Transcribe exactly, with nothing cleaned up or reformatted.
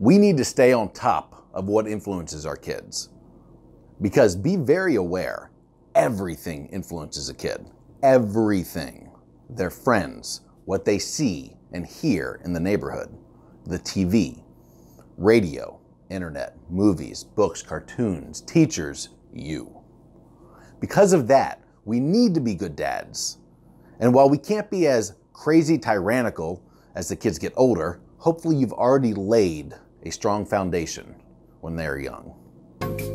We need to stay on top of what influences our kids. Because be very aware, everything influences a kid. Everything. Their friends, what they see and hear in the neighborhood, the T V, radio, internet, movies, books, cartoons, teachers, you. Because of that, we need to be good dads. And while we can't be as crazy tyrannical as the kids get older, hopefully you've already laid a strong foundation when they're young.